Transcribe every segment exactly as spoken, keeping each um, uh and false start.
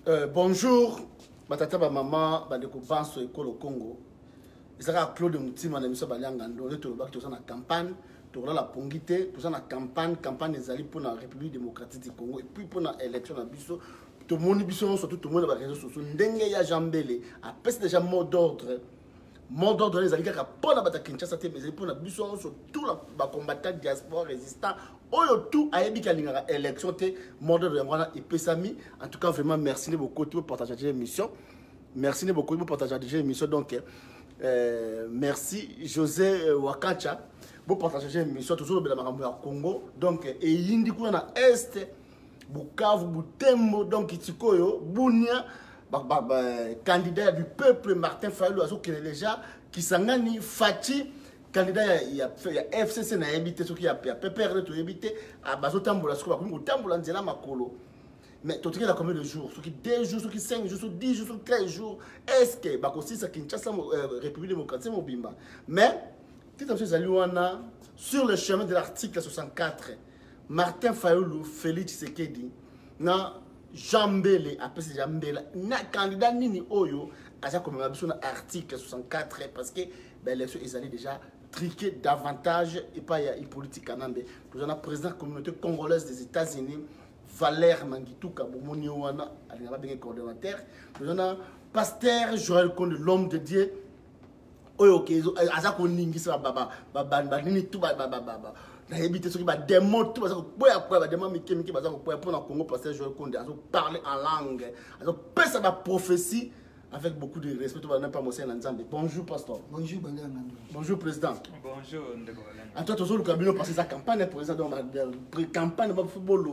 Euh, bonjour, batata ba maman, ba deko banso ekolo Congo. Ezaka Claude Mutima na miso balanga ndole to ba to na campagne, to la pongité, to na campagne, campagne ezali pour la République démocratique du Congo et puis pour la élection na biso. Tout le monde biso surtout tout le monde ba réseaux sociaux ndenge ya jambele, a pèse déjà mot d'ordre. Mot d'ordre les alika ka pour la bataille Kinshasa te mais pour la biso sur tout la ba combattant diaspora résistant. Oyo tout a yebi kalinga élection te mot d'ordre ngwana et pesami. En tout cas vraiment merci beaucoup pour partager l'émission. Merci beaucoup pour partager l'émission donc euh, merci José Wakacha pour partager l'émission toujours le makambo ya Congo donc et yindi kuna na est Bukavu Butembo donc Itikoyo Bunia bah, bah, bah, candidat du peuple Martin Fayulu azo qui déjà qui sangani Fati candidat il y a F C C na habité ce qui a P P R to habité à bazo tambola ce ko ba tambola nzela makolo. Mais tout le monde a combien de jours? Ceux qui deux jours, ceux qui cinq jours, ceux qui dix jours, ceux qui treize jours. Est-ce que Bakosi ça Kinshasa République démocratique Mobimba? Mais tout à fait sur le chemin de l'article soixante-quatre, Martin Fayulu, Félix Tshisekedi, na Jambele, après c'est Jambele, na candidat nini oyo, à ça comme on a article soixante-quatre parce que l'élection ils allaient déjà triquer davantage et pas y politique kanambe. Nous avons président de la communauté congolaise des États-Unis. Valère Mangituka Bomoni wana alingaba bien coordonnateur nous avons pasteur Joël Konde l'homme de Dieu oyo kezo azako ningisa baba baba banini tout baba baba na habité ce qui ba démon tout bazako boya kwa ba démon mike mike bazako pour na Congo pasteur Joël Konde azo parler en langue azo pesa ba prophétie avec beaucoup de respect. Bonjour, pasteur. Bonjour, bonjour, président. Bonjour, en toi, tu as le cabinet passé sa campagne, président, campagne de football,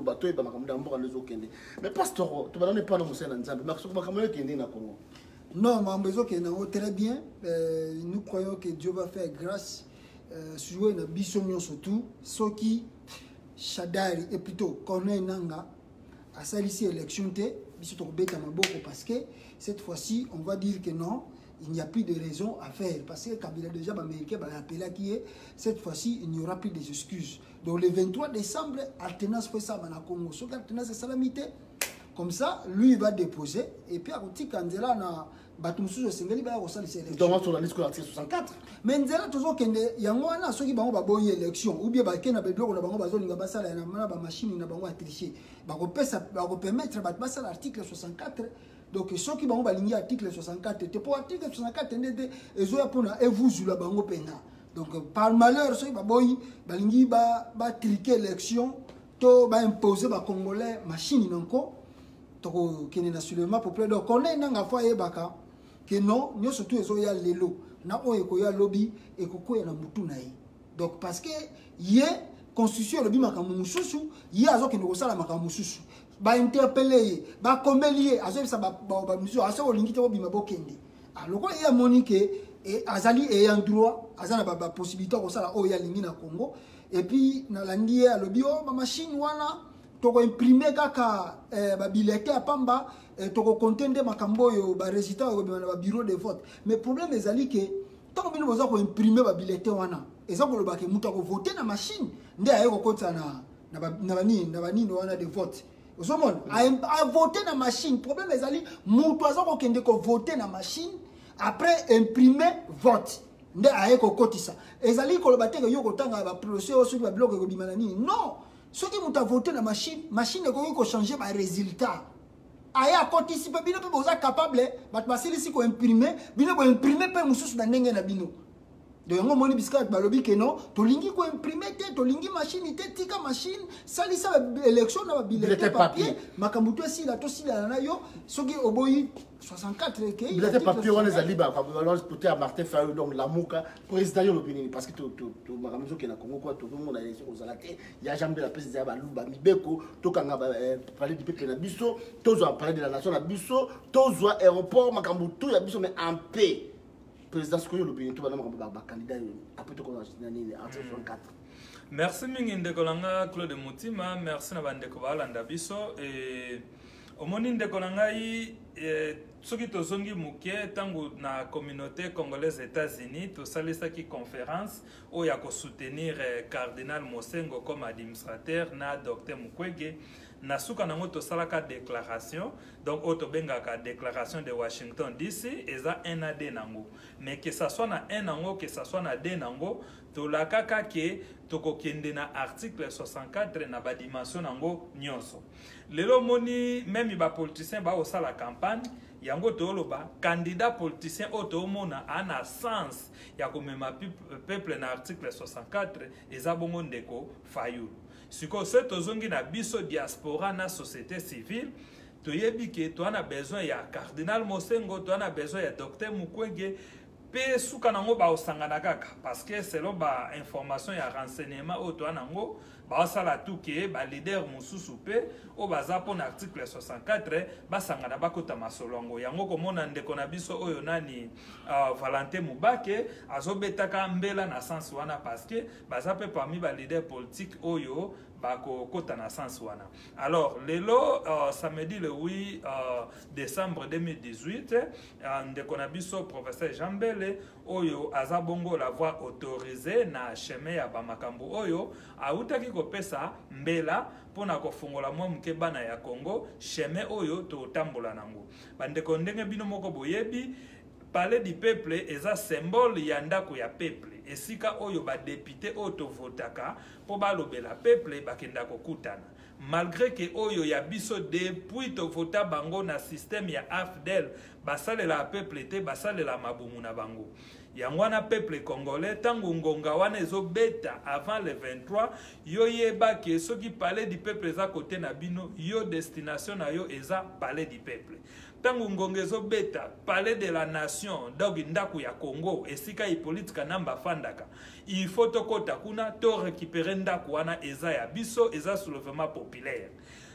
mais pasteur, tu vas pas dans le Sénat, mais tu vas pas qui est dans Congo. Non, mais très bien. Nous croyons que Dieu va faire grâce sur une bisomio surtout, ce qui Shadari et plutôt Corneille Nanga a salissé l'élection parce que cette fois-ci, on va dire que non, il n'y a plus de raison à faire. Parce que Kabila déjà américain va appeler qui est cette fois-ci, il n'y aura plus d'excuses. Donc le vingt-trois décembre, alternance fait ça dans Congo. Sur l'alternance salamité, comme ça, lui il va déposer et puis à côté Kandela na Batumsu Sengeli va recevoir les élections. Donc sur la liste soixante-quatre. Mais Nzela toujours que yango wana soki bango ba bonne élection ou bien ba kena ba biloko na bango ba zolinga basala na ba machine na bango a tricher. Ba ko pesa ba ko permettre ba basala l'article soixante-quatre. Donc ceux qui bango ba lingi article soixante-quatre te pour article soixante-quatre ndete ezoya pona evuzu la bango pena. Donc par malheur soki ba boyi ba lingi ba ba triquer élection to ba imposer ba congolais machine nanko to kene nationalement populaire. Donc on est nanga fois yebaka que non, nous surtout ezoya lelo. Na oye koya lobby et kokoya na mutu na ye. Donc parce que yé constitution lobby makamu mususu, yé azo ke ndoko sala makamu mususu. Ba interpeller, ba komelier, azo bisa ba ba mususu, azo olingi te obima bokende. Alors quoi yé monique et azali et en droit, azana ba ba possibilité ko sala oya lingi na Congo et puis na landi ya lobby o ba machine wana toko imprimer kaka eh, ba bilete ya pamba eh, toko contenter makambo yo ba résultat yo ba bureau de vote mais problème ezali que tant que nous besoin ko imprimer ba bilete wana ezako lo ba ke muta ko voter na machine nde ayo ko kota na na ba na bani na bani no wana de vote osomon a, a voter na machine problème ezali mutu azako kende ko voter na machine après imprimer vote nde ayo ko kotisa ezali ko lo ba te yo ko tanga ba procès o sur ba bloc ko bimana nini non. Ceux qui ont voté la machine, machine ne peut changer les résultats. Aya participer, bino peut être capable, mais passer ici qu'on imprimer, bino peut imprimer pas mususu na ndenge na bino. Donc on moni biscuit balobi que non, to lingi ko imprimer te, to lingi machine te, tika machine, sali sa élection na billet papier, makambuto si la to si la na yo, soki oboyi soixante-quatre ke. Billet papier on les a liba, on les peut à Martin Fayulu donc la muka président yo l'opinion parce que to to to makamuzo ke na Congo quoi tout le monde a élection aux alate, ya jamais la président ba luba mibeko, to kanga parler du peuple na biso, to zo parler de la nation na biso, to zo aéroport makambuto ya biso mais en paix. Président Skoyo l'opinion tout le candidat après tout qu'on a soixante-quatre. Merci Minginde Kolanga Claude Mutima, merci na bande ko balanda biso et omoni nde kolanga yi soki tozongi muke tango na communauté congolaise États-Unis tosalesaki conférence oyo ya soutenir cardinal Mosengo comme administrateur na docteur Mukwege na suka nango tosalaka déclaration donc oyo tobengaka déclaration de Washington D C eza un à deux nango mais que ça soit na un nango que ça soit na deux nango tolakaka ke tokokende na article soixante-quatre na ba dimension nango nyonso lelo moni même ba politicien ba osala campagne yango toloba candidat politicien otomona ana sens ya komema peuple na article soixante-quatre eza bongo ndeko Fayulu siko se tozongi na biso diaspora na société civile toyebi ke to ana besoin ya cardinal Mosengo to ana besoin ya docteur Mukwege pe suka nango ba osangana kaka parce que selon ba information ya renseignement o to nango ba osala tout ke ba leader mususu pe o baza po na article soixante-quatre ba sangana bakota masolongo yango komona ndeko na biso oyo nani uh, Valentin Mubake azobetaka mbela na sens wana parce que baza pe parmi ba leader politique oyo bako kota na sens wana. Alors lelo uh, samedi le huit uh, décembre deux mille dix-huit uh, ndeko na biso professeur Jean Mbele oyo azabongo la voie autorisée na chemin ya bamakambo oyo autaki kopesa mbela pona kofungola mwa muke bana ya Congo chemin oyo to tambola nango bandeko ndenge bino moko boyebi Palais du peuple eza symbole ya ndako ya peuple esika oyo ba député oto votaka po balobela peuple bakenda kokutana malgré que oyo ya biso depuis to vota bango na système ya A F D L basalela peuple te basalela mabumu na bango yangwana peuple congolais tango ngonga wana ezobeta avant le vingt-trois yo yeba ke soki Palais du peuple eza côté na bino yo destination na yo eza Palais du peuple tango ngonga ezobeta Palais de la nation donc ndako ya Congo esika ipolitika namba fandaka il faut to kota kuna to récupérer ndako wana eza ya biso eza soulèvement populaire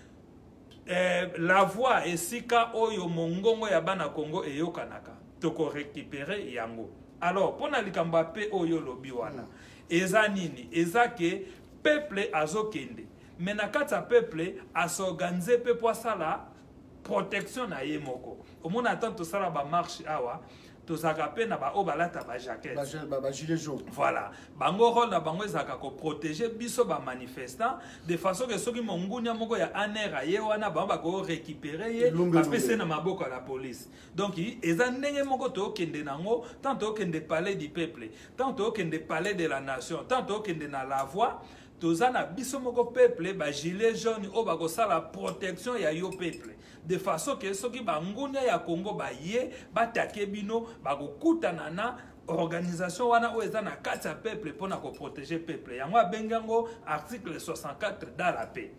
eh, la voix esika oyo mongongo ya bana Congo eyokanaka toko récupérer yango. Alors, pour na pe oyo lobi wana, eza nini, eza ke peuple azokende. Mais na kata peuple asorganize pe po sala protection na ye moko. Au moins attend to sala ba marche awa, to zakape na ba obalata ba jaquette. Ba ba gilet jaune. Voilà. Bango rôle na bango ezaka ko protéger biso ba manifestants de façon que soki mongunya moko ya anera ye wana ba ba ko récupérer ye ba pese na maboko la police. Donc eza ndenge moko to kende nango tant to kende Palais du peuple, tant to kende Palais de la nation, tant to kende na la voix tozana biso moko peuple ba gilet jaune o ba ko sala protection ya yo peuple. De façon que soki bangunya ya Congo ba ye ba takebino ba ko kutana na organisation wana oeza na kati ya peuple pona ko protéger peuple yango abengango article soixante-quatre dans la paix.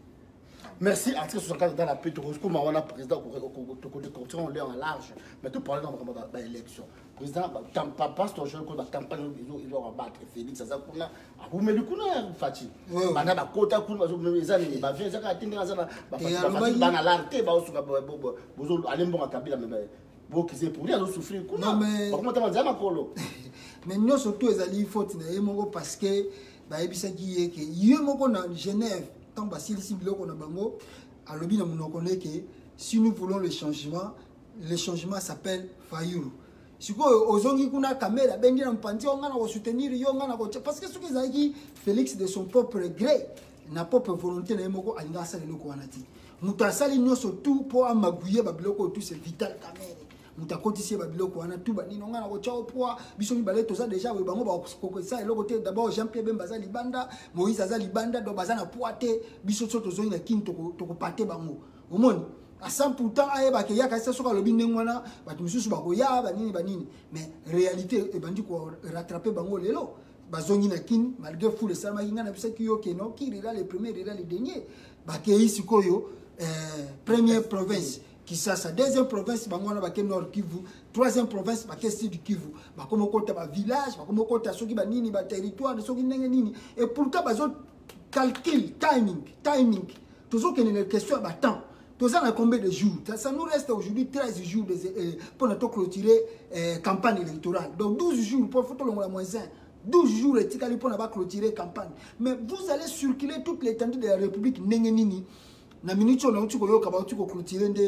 Merci article soixante-quatre dans la paix to ko ma wana président ko to ko de on en large mais tout parler dans ba élection président ba pasteur jeune ko ba campagne ils ont battre Félix ça kuna abumeli kuna fati bana ba kota kuna bazo ezani ba vient ça ka tinga ça ba fati bana larte ba osuka bozo alembonga kabila mais bokize pour lui souffrir kuna par contre on zama kolo mais nous surtout ezali faute na yemongo parce que ba ebisaki yeke yemoko na Genève tant basilisi biloko na bango alobi na monoko que si nous voulons le changement le changement s'appelle Fayulu sikoyo ozongi kuna caméra bengi na mpanzi onga na ko soutenir yo nga na ko parce que ce que ezaki Félix de son propre gré na propre volonté na yemoko alinga sala loko wana ti mutasali nyoso tout pour amaguye ba biloko tout c'est vital caméra mutakotisi ba biloko wana tout ba nino nga na ko chao poa biso mi baleto za déjà we bango ba ko ça eloko te d'abord Jean-Pierre Bemba za libanda Moïse za libanda do bazana poate biso soto zo nga kinto to ko pate bango omoni à cent pour cent aye ba ke ya ka soka lobi ndengwana ba tumususu ba ko ya ba nini ba nini mais réalité e bandi ko rattraper bango lelo bazongi na kin malgré fou le salma kinga na bisa kiyo ke no ki rira le premier rira le dernier ba ke ici koyo euh première province qui ça sa deuxième province bangona ba ke nord Kivu troisième province ba ke sud Kivu ba komo kota ba village ba komo kota soki ba nini ba territoire soki ndenge nini et pourtant bazo calcul timing timing toujours que une question ba temps tous ça combien de jours ça nous reste aujourd'hui treize jours euh, pour notre clôturer euh, campagne électorale donc douze jours pour photo la moins un douze jours et tikali pour na clôturer campagne mais vous allez circuler toute l'étendue de la République ndenge nini na minute on a tu ko yoka ba tu ko clôturer ndé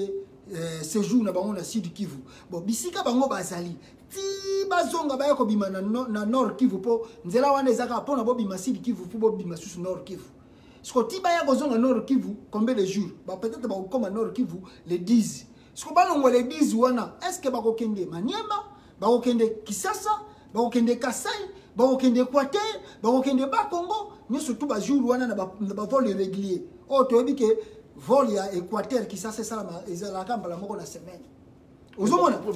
euh, séjour na bango na Sud Kivu. Bon bisika bango bazali. Ti bazonga ba ko bima na, na Nord Kivu po nzela wana ezaka po na bo bima Sud Kivu po bo bima susu Nord Kivu. Sko ti ba ya ko zonga Nord Kivu combien de jours? Ba peut-être ba ko comme Nord Kivu les dix. Sko ba longo les dix wana est-ce que ba ko kende Maniema, ba ko kende Kisasa, ba ko kende Kasai, ba ko kende Equateur, ba ko kende ba Congo, ni surtout ba jour wana na ba, ba vol régulier. Oh to bi ke vol ya Equateur Kisasa ça la ezala kamba la moko na semaine. Mais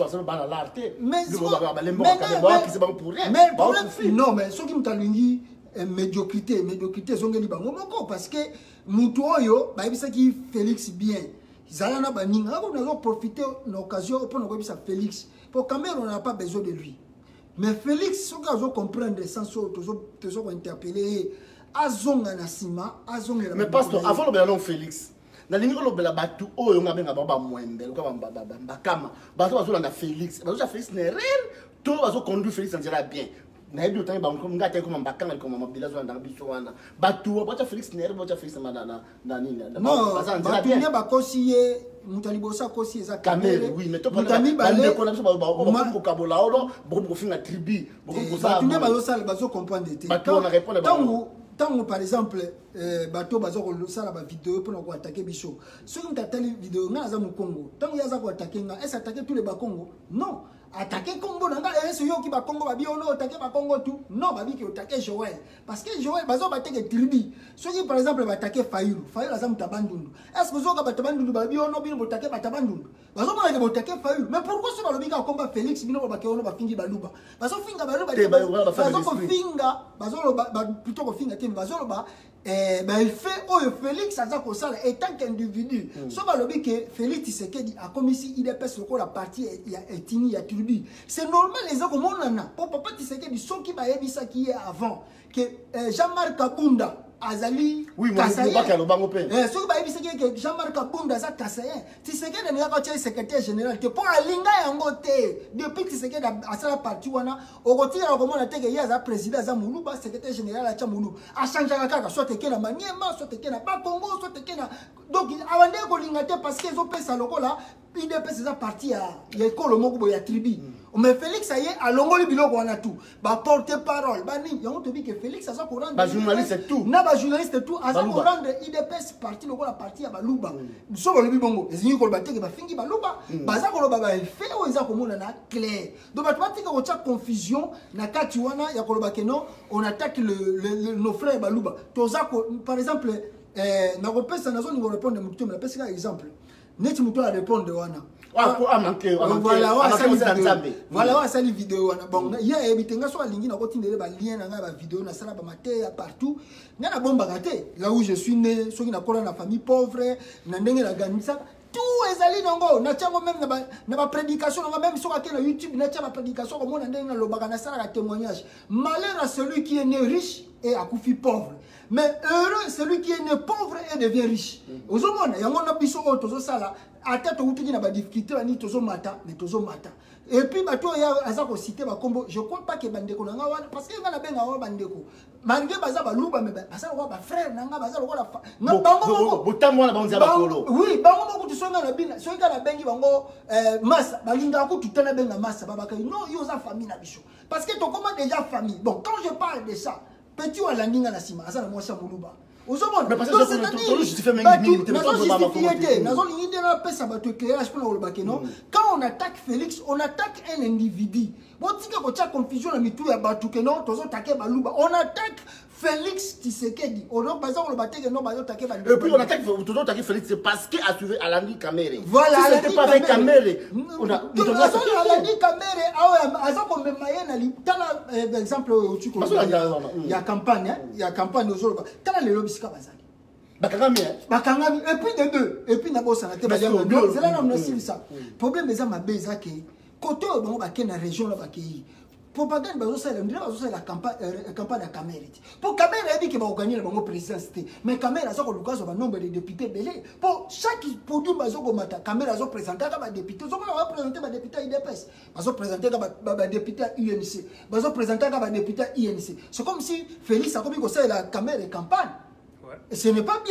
non, mais ce qui me dit médiocrité, médiocrité, parce que Moutoyo, c'est qui Félix bien. Zalana Baninga, on a profité de l'occasion pour nous dire Félix. Pour Cameroun, on n'a pas besoin de lui. Mais Félix, ce qu'on comprendre le sens, tu as interpellé Azonga Nassima, Azonga. Mais pasteur, avant le ballon Félix. Na lingo lo bela batu oyo nga benga baba mwembe lo ka baba bakama bazo bazo na Félix bazo Félix ne réel to bazo conduire Félix en dira bien na ebi otani ba nga te ko mbakanga ko mabila zo ndanga biso wana batu bazo Félix ne réel bazo Félix na na na nini non bazo bien ba kosiye mutali bosa kosi eza kamere oui mais to mutali ba le ko na biso ba ko kabola olo bo ko finga tribu bo ko ça bato bazo sala bazo comprendre te bato na répondre tant par exemple bateau bazo ça la vidéo pour nous attaquer bicho ceux qui t'attendent vidéo nga za mu Congo tant ya za ko attaquer nga est attaquer tous les ba Congo non attaquer Congo nga est yo ki ba Congo ba bi ono attaquer ba Congo tout non ba bi ki attaquer Joël parce que Joël bazo attaquer tribu ceux qui par exemple ba attaquer Fayulu Fayulu za mutabandundu est ce que zo ka batabandundu ba bi ono bi no attaquer batabandundu bazo ba ko attaquer Fayulu mais pourquoi ce ba lobika combat Félix bino ba ke ono ba fingi baluba bazo finga baluba bazo ko finga bazo ba plutôt ko finga tim bazo ba eh ben il fait oh Félix ça ko sala étant qu'individu so ba lobi que Félix Tshisekedi a commis si il dépêche le la partie il y a etini il y a tribu c'est normal les gens comme on a pour papa Tshisekedi so qui ba yebisa qui est avant que Jean-Marc Kabunda Azali oui moi je pas que le bango pe eh so ba yebisa que Jean-Marc Kabunda za Kasayen Tshisekedi ne ka secrétaire général que pour alinga yango te depuis Tshisekedi a sala partie wana au retour comme on a teke ya za président za Muluba secrétaire général a Chamulu a changé kaka soit teke na Maniema soit teke na ba Congo soit teke na donc awande ko lingate parce que zo pesa lokola il dépêche sa partie à ya école moko ya tribu mais Félix ça y est à longoli biloko wana tout ba porter parole ba ni yango to bi que Félix ça ko rendre ba journaliste tout na ba journaliste tout a ça ko rendre il dépêche partie lokola partie ya baluba so ba lobi bongo ezingi ko ba teke ba fingi baluba ba za ko loba ba fait o za ko mona na clair donc ba twatika ko cha confusion na kati wana ya ko loba que non on attaque le, le, le nos frères baluba to za ko par exemple eh na ko pesa na zo ni ko répondre mutu mais pesa exemple neti mutu a répondre wana ah pour amanquer voilà wa sali vidéo voilà wa sali vidéo wana bon ya ebitenga so alingi na kotindele ba lien na nga ba vidéo na sala ba maté partout nga na bomba gâté là où je suis né soki na kola na famille pauvre na ndenge na ganisa tout ezali nango na tiango même na ba na ba prédication na même sur na YouTube na tia ba prédication comme on ndenge na lobaka na sala témoignage malheur à celui qui est né riche et akufi pauvre mais heureux celui qui est né pauvre et devient riche ozomona yango na biso o tozo sala ata to utiki na ba difficulté ni tozo mata mais tozo mata et puis bato ya aza ko citer ba kombo je crois pas que bandeko na nga wana parce que nga na benga wa bandeko malgré baza ba luba mais baza ko ba frère na nga baza ko la nga bango botambo na bango ba kolo oui bango moko tu songa na bina songa na bengi bango massa balinga ko tutana benga massa babaka non yo za famille na biso parce que to comment déjà famille bon quand je parle de ça petit wa landinga na sima asa na mwasha muluba ozomona mais parce que je justifie même minute nazo justifier nazo lingide na pesa bato éclairage pour le baki non quand on attaque Félix on attaque un individu botika ko cha confusion na mitu ya bato que non tozo attaquer baluba on attaque Félix Tshisekedi on a pas le battre non bazo attaquer baluba et puis on attaque tozo attaquer Félix c'est parce que a suivi Alandi Kamere voilà si c'était pas avec Kamere on a donc Alandi Kamere ah aza ko memaye na litala exemple tu ko il y a campagne il y a campagne aujourd'hui tala le lobby bazali bakangami bakangami et puis de deux et puis na bossa na te ba c'est là on a suivi ça problème des ama beza ke côté bon ba ke na région là ba ke propagande bazo ça on dirait bazo ça la campagne campagne à Kamere pour Kamere a dit que va gagner le bon présidence mais Kamere a ça ko lukaso ba nombre de députés belé pour chaque produit bazo ko mata Kamere a zo présenter ba député zo ko va présenter ba député I D P S bazo présenter ba député U N C bazo présenter ba député I N C c'est comme si Félix a comme ko ça la Kamere campagne. Et ce n'est pas bien.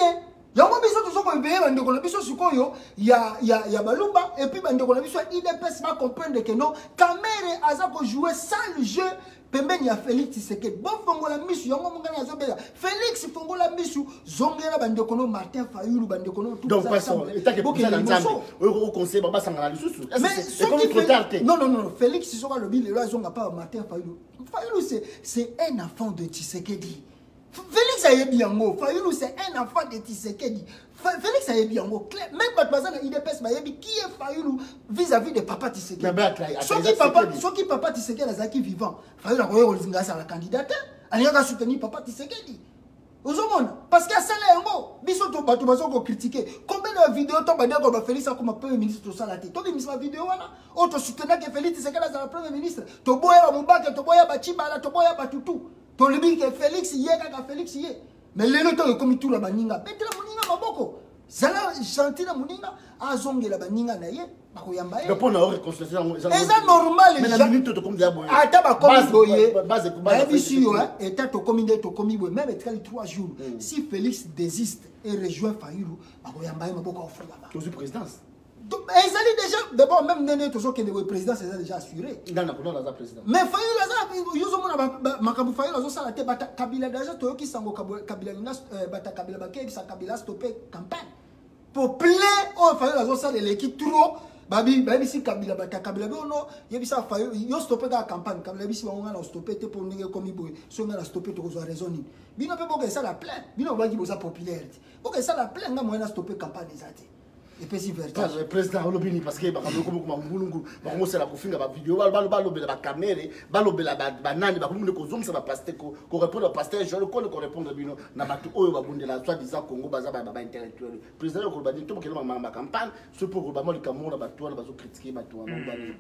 yango biso tozoko ebeye bandeko na biso sikoyo ya ya ya balumba et puis bandeko na biso I D P S va comprendre que non Kamere aza ko jouer sans jeu pembeni ya Félix Tshisekedi bon fongola misu yango mongana azobela Félix fongola misu zongela bandeko no Martin Fayulu bandeko no tout donc pas ça état que pour ça l'ensemble au conseil baba sangala lisusu c'est comme trop tard non non non Félix Tshisekedi le bi le zonga pas Martin Fayulu Fayulu c'est c'est un enfant de Tshisekedi Félix Ayebiango, Fayulu c'est un enfant de Tshisekedi. Félix Ayebiango, même Batmazan a I D P S Mayebi, qui est Fayulu vis-à-vis de Papa Tshisekedi. Soki Papa, Soki Papa Tshisekedi est vivant, Fayulu a reçu la candidate, il a soutenir Papa Tshisekedi. Parce qu'il y a ça là, biso to bato bazo ko critiquer. Combien de vidéos to bande ko ba Félix comme premier ministre to salate. To bi misma vidéo wana, o to soutenir que Félix Tshisekedi est le premier ministre. To boya ba Mubaka, to boya ba Chibala, to boya ba Tutu. To libi que Félix yé ka Félix yé. Mais les notes comme tout la baninga. Peut-être la baninga maboko. Zala chanter la baninga azongela baninga na yé. Le point de réconciliation c'est normal mais la minute to comme dia boye ata ba comme boye base base bisi yo eta to comme to comme boye même etkali trois jours si Félix désiste et rejoint Fayulu bakoyamba ye maboko ofula ba to présidence donc ezali déjà d'abord même nene to so que le président c'est déjà assuré dans la colonne la président mais Fayulu aza yozo mona makabu Fayulu azo sala te bata Kabila déjà to yoki sango Kabila nina bata Kabila bakei sa Kabila stopper campagne pour plein oh Fayulu azo sala l'équipe trop babi babi si Kabila bata Kabila bono yebisa Fayulu yo stopper la campagne Kabila bisi bango na stopper te pour ndenge comme boy so na stopper to ko raison ni bino pe boke ça la plein bino ba ki boza popularité boke ça la plein nga moyen na stopper campagne ezati et puis si verta le président olobini parce que ba kamoko comme kuma mbulungu ba ko sala ko finga ba vidéo ba ba ba lobela ba caméra ba lobela ba nani ba ko ko zoom ça ba pasteur ko ko répondre au pasteur je le ko ko répondre bino na batu oyo ba bundela soit disant Congo baza ba ba intellectuel président ko ba dit to ko kelema ma campagne ce pour ba mo le cameroun ba to ba zo critiquer ba to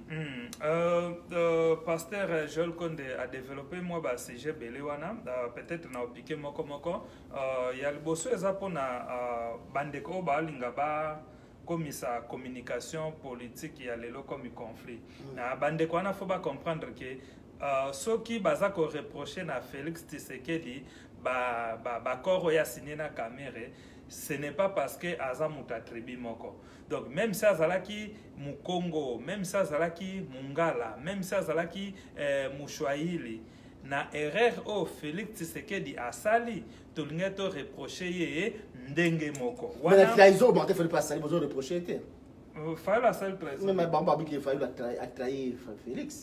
euh euh pasteur Joel Konde a développé moi ba sujet belé wana peut-être na piquer moko moko euh ya liboso eza pona bandeko ba linga ba comme sa communication politique il y a lelo comme conflit na bande ko na faut pas comprendre que euh ce qui baza ko reprocher na Félix Tshisekedi ba ba ba koro ya signé na Kamere ce n'est pas parce que azamuta tribi moko donc même si azalaki mu Congo même si azalaki mungala même si azalaki euh, mushwahili na erreur au Félix Tshisekedi asali to lingeto reprocher ye ndenge moko mais la trahison bon il fallait pas salir besoin de reprocher était fallait la seule trahison mais bamba bi qu'il fallait la trahir Félix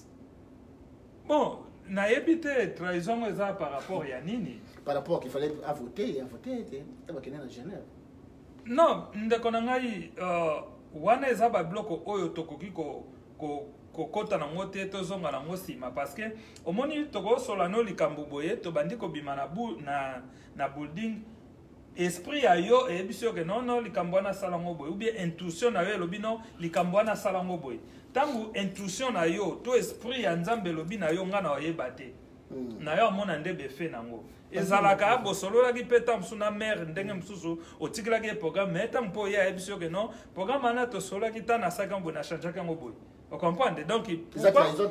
bon na yebite trahison eza par rapport ya nini par rapport qu'il fallait à voter à voter était ba kena na Genève non ndeko na ngai euh wana eza ba bloco oyo tokoki ko ko kokota na ngote to zonga na ngosima parce que omoni toko solano likambo boye to bandi ko bima na bu na na building esprit ya yo e biso que non non likambo na sala ngo boye ou bien intuition na yo lobino likambo na sala ngo boye tangu intuition na yo to esprit ya nzambe lobi na yo nga na oyeba te na yo mona ndebe fe nango ezalaka bosolola ki peta msuna mère ndenge msusu otikila ki programme mais tant po ya biso que non programme na to solola ki ta na saka mbo na changer kango boye. Vous comprenez? Donc, tes trahison,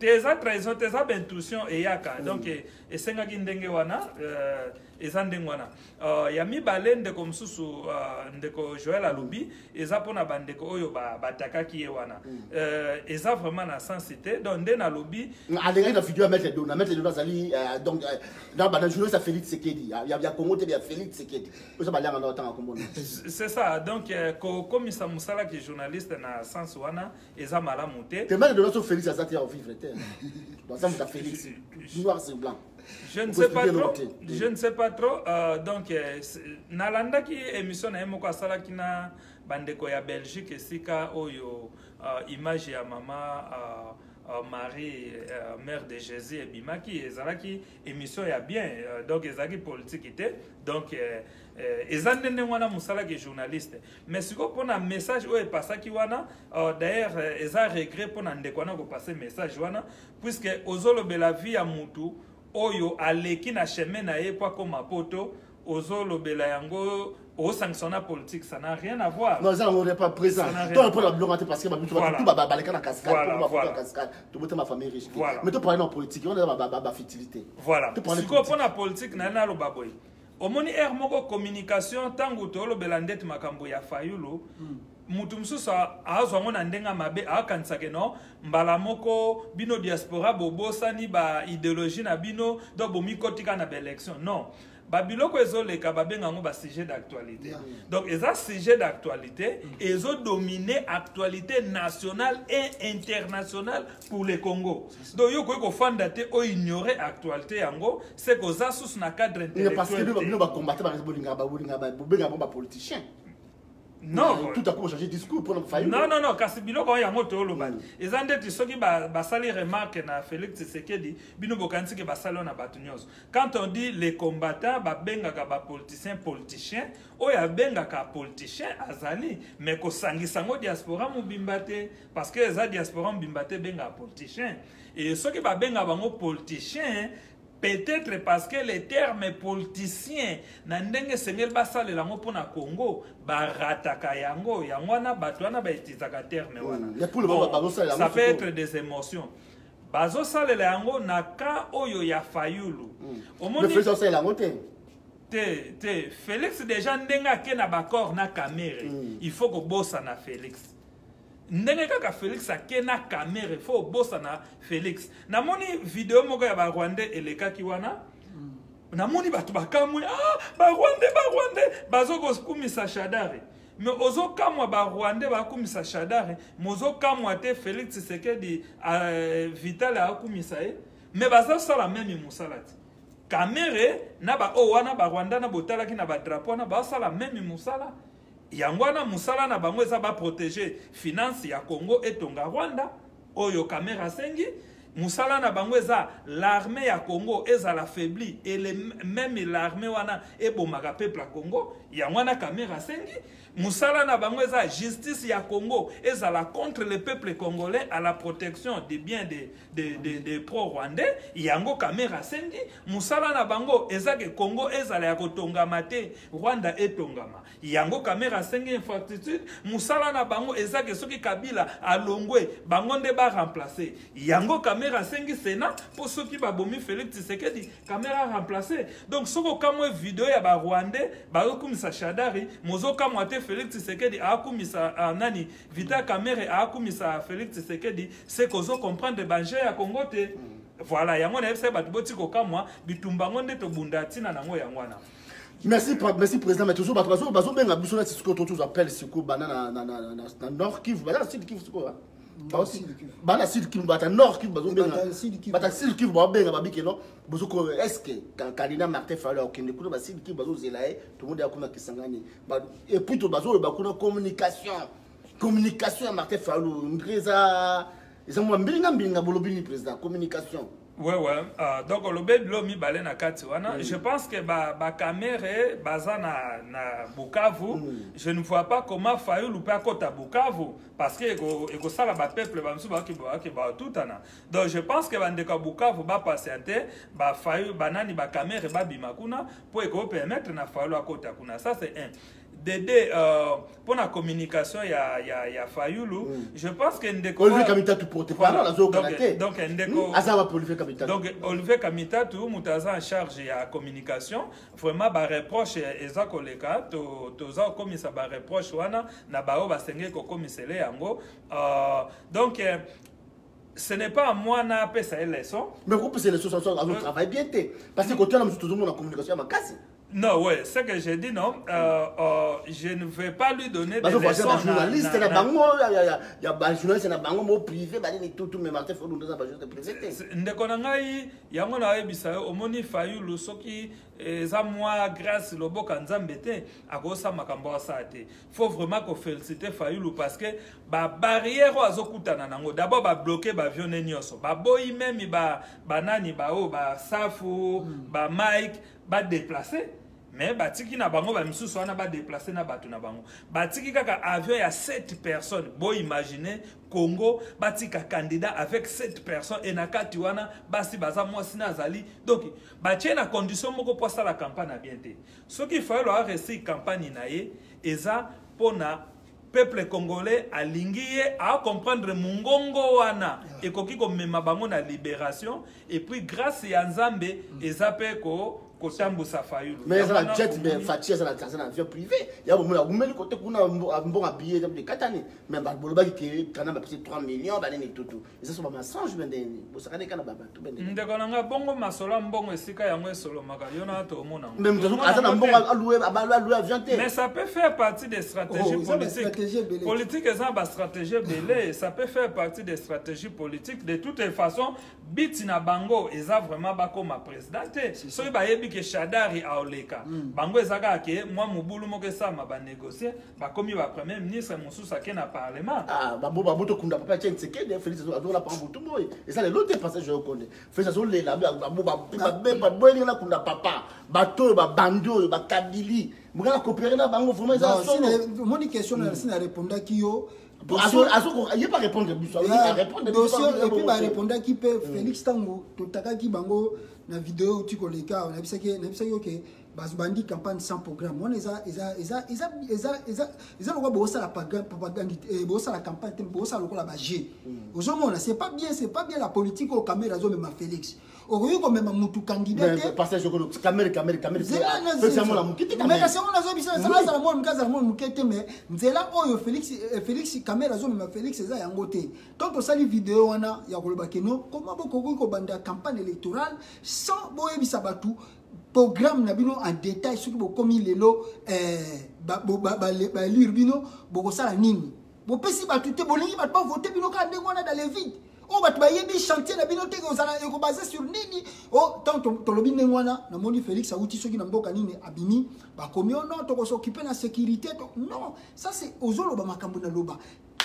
tes intuitions et yaka. Donc, et senga kindenge wana, et zandeng wana. Yami balen de comme sous ndeko Joël Alubi, et zapona bandeko oyo ba bataka ki wana. Et ça vraiment na sensité. Donc, den Alubi. Allez, la vidéo à mettre les deux, à mettre les deux zali. Donc, dans la journée ça Félix Tshisekedi. Il y a Congo, il y a Félix Tshisekedi. Vous savez aller en temps à Congo. C'est ça. Donc, comme ça Moussala qui est journaliste na sens wana, et ça mala. Tu m'as donné Félix Azati à vivre. Dans ça, tu Félix. Noir, c'est blanc. Je ne sais pas trop. Je ne sais pas trop. Donc, Nalanda qui émission na emoko asala qui na bandeko ya Belgique et sika oyo image ya maman Marie mère de Jésus et Bimaki ezalaki émission ya bien donc ezaki politique était donc ezandene wana musala ki journaliste mais siko pona message oyo pasaki wana d'ailleurs eza regret pona ndeko wana ko passer message wana puisque ozolobela vie ya mutu oyo aleki na chemin na ye po koma poto ozolobela yango au sanctionner politique, ça n'a rien à voir. Non, ça on n'est pas présent. Toi, on peut la bloquer parce que ma tout va balayer la cascade, tout va cascade, tout mettre ma famille riche. Mais tu parles en politique, on a ma fertilité. Voilà. Si on prend la politique, na na lo baboy. omoni air moko communication tangu tolo belandete makambo ya Fayulu mutu mususu azwa ngo na ndenga mabe akanisake no mbala moko bino diaspora bobosani ba idéologie na bino donc bomikotika na ba élection non babiloko ezoleka babenga ngo ba sujet d'actualité yeah. Donc eza sujet d'actualité mm. ezo dominer actualité nationale et internationale pour le Congo donc yo ko fanda te o ignorer actualité yango c'est que ça sous na cadre intellectuel parce que bino ba combattre ba bolinga ba bolinga ba bolinga ba politicien. Non, tout à coup changer discours pour le faire. Non non non, kasi biloko ya moto oloba. Ezande ti soki ba basali remarque na Félix Tshisekedi, bino bokanisi ke basalo na batunyos. Quand on dit les combattants ba benga ka ba politicien politicien, o ya benga ka politicien azali, mais ko sangisa ngo diaspora mubimbate parce que za diaspora mubimbate benga politicien. Et soki ba benga bango politicien peut-être parce que les termes politiciens na ndenge sengel basale la mo pona Congo ba rataka yango yangwana batwana ba itizaka terme wana bon, ça peut être des émotions bazo sale la yango na ka oyo ya Fayulu omoni Félix sale la ngote te te Félix déjà ndenga ke na bakor na caméra il faut que bossa na Félix ndenge kaka Félix akena caméra il faut bossa na Félix namoni vidéo moko ya ba Rwandais elekaki wana namoni batu bakamwe ah ba Rwandais ba Rwandais bazoko kumisa Shadari mais ozo kamwa ba Rwandais ba kumisa Shadari mozo kamwa te Félix Tshisekedi uh, Vital akumisa e mais bazo sala même musalati caméra na ba o wana ba Rwanda na botala ki na ba drapeau na ba sala même musala yangwana musala na bango eza ba protéger finance ya Congo etonga Rwanda oyo caméra sengi musala na bango eza l'armée ya Congo eza la faibli et les, même l'armée wana ebomaka peuple ya Congo yangwana caméra sengi musala na bango eza justice ya Congo eza la contre le peuple congolais à la protection des biens des des des de pro-rwandais yango caméra sengi musala na bango eza que Congo eza la kotonga mate Rwanda etongama yango caméra sengi infrastructure musala na bango eza que soki Kabila alongwe bango nde ba remplacer yango caméra sengi Sénat pour soki ba bomi Félix Tshisekedi caméra remplacer donc soko kamwe vidéo ya ba Rwandais ba kumisa Shadari mozo kamwa te Félix Tshisekedi a kumisa uh, nani Vita Kamere a kumisa Félix Tshisekedi c'est qu'on zo comprendre de danger ya Congo te voilà yango na fsa bat boti ko kamwa bitumbango nde to bunda tina nango yangwana. Merci, merci président. Mais toujours, bazo bazo benga biso na siko to tous appelle siko banana na na na na Nord Kivu, banana Sud Kivu siko ha. Bana Sud Kivu bata Nord Kivu bazo benga. Bata Sud Kivu ba benga babike no. Bozo ko est-ce que quand candidat Martin Fayulu okende kuno ba Sud Kivu bazo zelae, tout le monde akuna kisangani. Et puis to bazo ba kuna communication. Communication Martin Fayulu ndreza ils ont mbinga mbinga bolobini président communication. Ouais, ouais. Euh, donc, le bébé mi balé na kati wana. Je pense que ba ba caméra baza na na Bukavu. Mm. Je ne vois pas comment Fayulu peut kota Bukavu parce que ego ego sala ba peuple ba msu ba ki ba ki ba tutana. Donc je pense que bande ka Bukavu ba patienter ba Fayulu banani ba caméra ba bimakuna pour ego permettre na Fayulu akota kuna. Ça c'est un. Dédé euh, pour la communication il y a il y a il y a Fayulu mm. Je pense que ndeko Olivier Kamita tu porte pas la zone donc donc ndeko mm. Azava pour Olivier Kamita donc Olivier Kamita tu mutaza en charge ya communication vraiment ba reproche eza koleka to to za komisa ba reproche wana na bao ba senge ko komisele yango euh, donc euh, ce n'est pas à moi na pesa une leçon mais vous pesa leçon ça ça travail bien parce que quand on a tout le monde en communication ma casse. Non, ouais, ce que j'ai dit, non, euh, euh, je ne vais pas lui donner des leçons. Il y a des journalistes, il y a des journalistes, il y a des journalistes privés, il y a tout, tout, mais Martin Fayulu, il y a des journalistes privés. Ndekonangai, il y a un bisa, omoni Fayulu, soki, eza moi grâce le boka nzambete, akosa makambo asate. Faut vraiment qu'on félicite Fayulu parce que ba barrière azokutana nango, d'abord ba bloquer ba avion nyoso, ba boyi même ba banani ba o ba safu, ba Mike, ba déplacer. Mais batiki na bango ba misusu wana ba déplacer na batu na bango. Batiki kaka avion ya sept personnes. Bo imaginer Congo batika candidat avec sept personnes et na kati wana basi baza mwasi na zali. Donc batie na condition moko pour ça la campagne bien té. Ce qu'il faut leur rester campagne na ye eza pona peuple congolais alingi à comprendre mungongo wana et koki ko mema bango na libération et puis grâce à Nzambe ezape ko kotambusa Fayulu. Mais ça la jet mais Fatia ça la ça na avion privé. Il y a beaucoup de côté qu'on a un bon habillé de quatre années. Mais bah boloba qui quand même peut-être trois millions ba ni tout tout. Et ça c'est pas mensonge ben de bosaka ne kana baba tout ben. Ndeko nanga bongo masola mbongo esika yango esolo maka yona to mona. Même de ça na mbongo alloué alloué avion te. Mais ça peut faire partie des stratégies politiques. Politique et ça ba stratégie belé, ça peut faire partie des stratégies politiques. De toutes les façons, bitina bango eza vraiment ba comme présidente. So ba yebi que Shadari a oleka. Bango ezaka ke moi mobulu moko sama ba négocier, ba komi ba premier ministre Moussousa ke na parlement. Ah ba bo ba boto kunda papa tient seke de Félix Azo la par boto moy. Et ça les l'autre passage je connais. Félix Azo les la ba bo ba ba boeli la kunda papa. Ba to ba bando ba kabili. Mugala coopérer na bango vraiment ça solo. Mon question na sina répondre ki yo Azo Azo il pas répondre buso, il va répondre dossier et puis ba répondre ki pe Félix Tango to takaki bango na vidéo tu koleka on a bisa ke na bisa yo ke bazbandi campagne sans programme on eza eza eza eza eza eza eza lokwa bosa la propagande et bosa la campagne bosa lokwa ba G ozomona c'est pas bien c'est pas bien la politique au caméra zo même Félix okoyo ko même mutu candidat parce que je connais caméra caméra caméra c'est ça mon amour kiti mais c'est on a zo bisa ça ça la mon kaza mon mukete mais nzela oyo Félix Félix caméra zo même Félix eza yango te donc osali vidéo wana ya koloba keno comment boko ko banda campagne électorale sans boyebisa batu programme na bino en détail sur bo komi lelo eh ba ba ba lire bino boko sala nini bo pesi ba tuté bolingi ba pas voter bino ka ndengwana dans les vides o ba ba yebi chantier na bino te ko sala ko basé sur nini o tant to lobi ndengwana na moni Félix auti soki na mboka nini abimi ba komi non to ko s'occuper na sécurité non ça c'est ozolo ba makambo na loba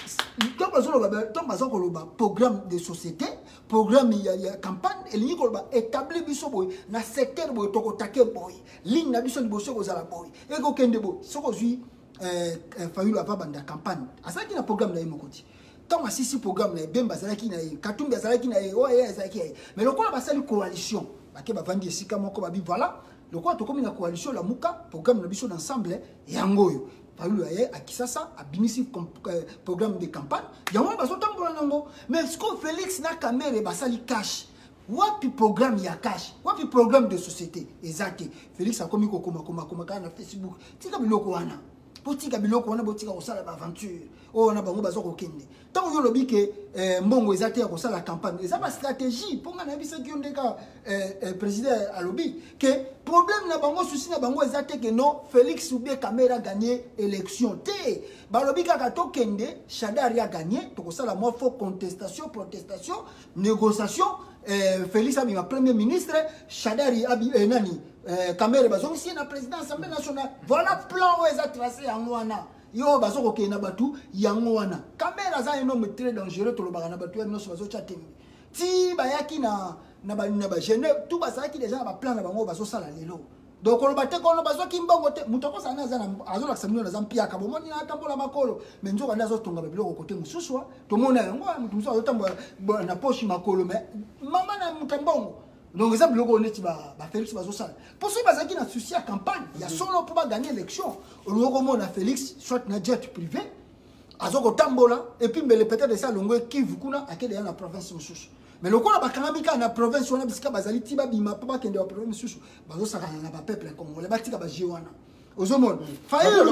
donc programme de société programme il y a campagne et ligne établi biso boy na secteur boy toko take boy ligne na biso liboso ko zala boy et ko kende boy soko zui euh Fayulu ava banda campagne asa ki na programme na yimokoti tant asisi programme na bemba zala ki na Katumbi zala ki na o ya zala ki mais le quoi ba sali coalition ba ke ba vandi esika moko ba bi voilà le quoi to comme une coalition la muka programme na biso d'ensemble yangoyo Fayulu aye à Kisasa a binisi programme de campagne yango baso tambola nango mais ce que Félix na caméra basali cash wapi programme ya cash wapi programme de société exact Félix a komi ko koma koma koma kana Facebook tika biloko wana botika biloko wana botika ko sala ba aventure o na bango bazo ko kende tant yo lobi ke mbongo exact ya ko sala campagne eza ba stratégie ponga na bisa ki ondeka président alobi ke problème na bango souci na bango exact que non Félix ou bien caméra gagner élection té balobi kaka to kende Shadari a gagné to ko sala moi faux contestation protestation négociation Félix a bien premier ministre Shadari a nani caméra bazo ici na président assemblée nationale voilà plan où est tracé en wana yo bazo ko kena batu yango wana caméra za eno très dangereux to lobaka na batu no so bazo chatembi ti bayaki na na ba na ba gene tout basaki déjà ba plan na bango bazo sala lelo donc on batte ko no bazo kimbongo te mutoko sana za na azo la samino na zampia ka bomoni na tambola makolo mais nzo banda zo tonga biloko kote mususwa to mona yango mutu muso azo tambola na poche makolo mais mama na mutambongo donc ça bloque on est ba ba Félix bazo sala pour ceux bazaki na souci à campagne il y a solo pour gagner l'élection on logo na Félix soit na jet privé azoko tambola et puis mais peut-être ça longo Kivu kuna akede na province mususu mais le quoi ba kanabika na province wana bisika bazali tiba bima papa kende wa province mususu bazo sala na ba peuple congolais batika ba jiwana ozomona Fayulu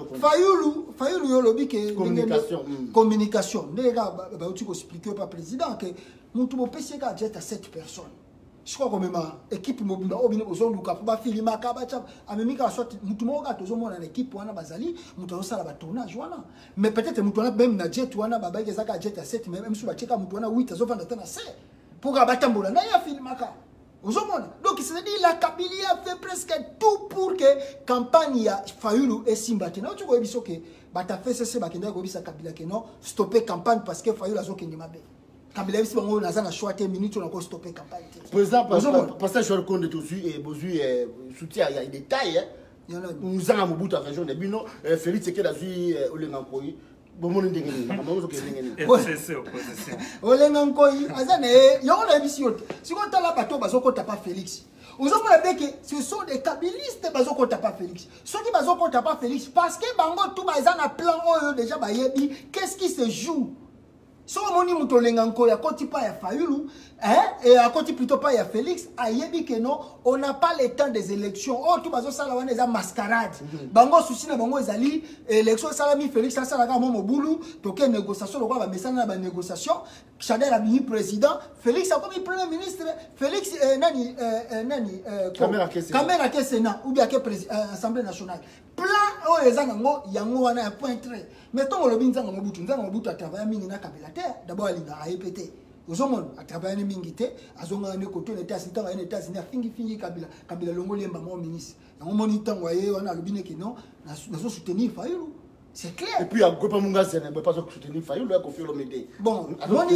Fayulu Fayulu yo lobi ke communication communication ndeka ba uti ko expliquer pas président que mutu bo pesi ka jet à sept personnes je crois que même équipe mobimba obino ozoluka pour ba filima ka ba cha amemika soit mutu moka tozomona na équipe wana bazali mutu osala ba tournage wana mais peut-être mutu wana même na jet wana baba ke zaka jet à sept même sur ba cheka mutu wana huit azofanda tena se pour ka batambola na ya filima ka ozomona donc c'est dit la Kabylie a fait presque tout pour que campagne ya Fayulu et Simbate na tu ko biso ke bata fait cesse ba kenda ko bisa Kabila ke non stopper campagne parce que Fayulu azokende mabe Kabila bisi bango na za na choix ten minutes on a stopper campagne président parce que je reconnais tout suite et bozu soutien il y a des détails hein nous avons Mobutu région de Bino Félix Tshisekedi azui olenga koyi bomoni ndenge ni makambo zo ke ndenge ni opposition opposition olenga koyi azane yo na bisi yote siko tala bato bazoko tapa Félix ozomona beke ce sont des kabylistes bazoko tapa Félix ceux qui bazoko tapa Félix parce que bango tout baza na plan oyo déjà bayebi qu'est-ce qui se joue So moni muto lenganko ya koti pa ya Fayulu, hein, et à koti plutôt pas ya Félix, ayebi que non, on n'a pas le temps des élections. Oh, tout bazo sala wana eza mascarade. Bango souci na bango ezali élection salami Félix ça sala ka momo bulu, toke négociation lokwa ba mesana na ba négociation, Chadel a mis président, Félix a comme premier ministre, Félix euh, nani euh, euh, nani euh, caméra ke caméra ke Sénat ou bien ke euh, Assemblée nationale. Plan o ezango yango wana point très. Mettons le binzanga mobutu, nzanga mobutu a travaillé mingi na Kabila. D'abord, il a répété. Aux hommes, à travers les mingité, à son côté, on était assistant à un état, c'est un fingi fingi Kabila, Kabila Longolien, mon ministre. On monite, on a le binet qui non, nous avons soutenu Fayulu. C'est clair. Et puis, à Gopa Munga, c'est un peu pas soutenir Fayulu, il a confié l'homme aidé. Bon,